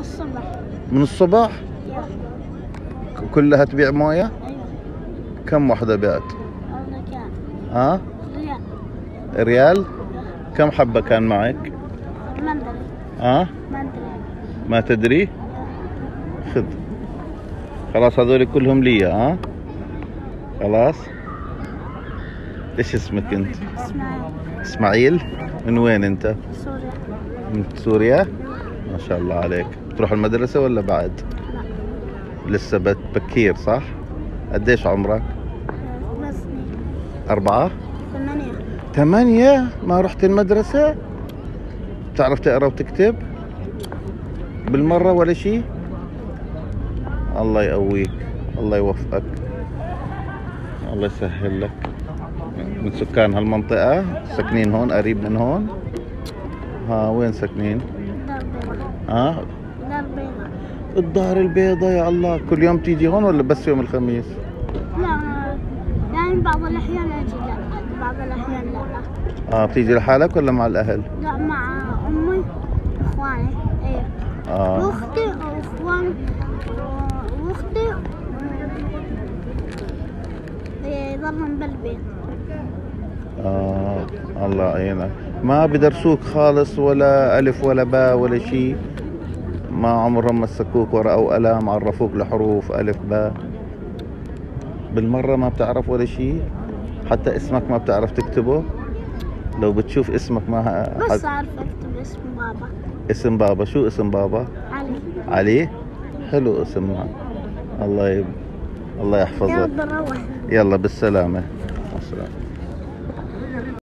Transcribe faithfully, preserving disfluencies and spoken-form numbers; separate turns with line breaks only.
الصبح.
من الصبح؟
يلا.
كلها تبيع مويه؟
ايوه.
كم وحده بعت؟
والله كان.
ها؟
ريال.
ريال؟ كم حبه كان معك؟
ما ادري.
ها؟
ما ادري.
ما تدري؟ خذ. خلاص هذول كلهم لي. ها؟ خلاص. ايش اسمك انت؟
اسماعيل.
اسماعيل؟ من وين انت؟
سوريا.
من سوريا؟ ما شاء الله عليك. تروح المدرسة ولا بعد؟
لا.
لسه بت- بكير صح؟ قديش عمرك؟
بس سنين.
أربعة؟
ثمانية.
ثمانية؟ ما رحت المدرسة؟ بتعرف تقرا وتكتب؟ بالمرة ولا شيء؟ الله يقويك، الله يوفقك، الله يسهل لك. من سكان هالمنطقة؟ ساكنين هون قريب من هون؟ ها وين ساكنين؟
دار بيضاء.
ها؟
دار بيضاء.
الدار البيضاء. يا الله، كل يوم تيجي هون ولا بس يوم الخميس؟
لا يعني بعض الأحيان أجي، لا بعض الأحيان لا.
اه بتيجي لحالك ولا مع الأهل؟
لا مع أمي وإخواني. إيه.
اه
وأختي وإخواني وأختي يضلهم بالبيت.
اه الله يعينك. ما بدرسوك خالص ولا ألف ولا باء ولا شيء؟ ما عمرهم مسكوك ورقة وقلم عرفوك الحروف ألف باء؟ بالمرة ما بتعرف ولا شيء؟ حتى اسمك ما بتعرف تكتبه؟ لو بتشوف اسمك ما
بس أعرف أكتب اسم بابا.
اسم بابا. شو اسم بابا؟
علي.
علي؟ حلو اسمها. الله يب... الله يحفظك.
يلا بنروح.
يلا بالسلامة. مع السلامة.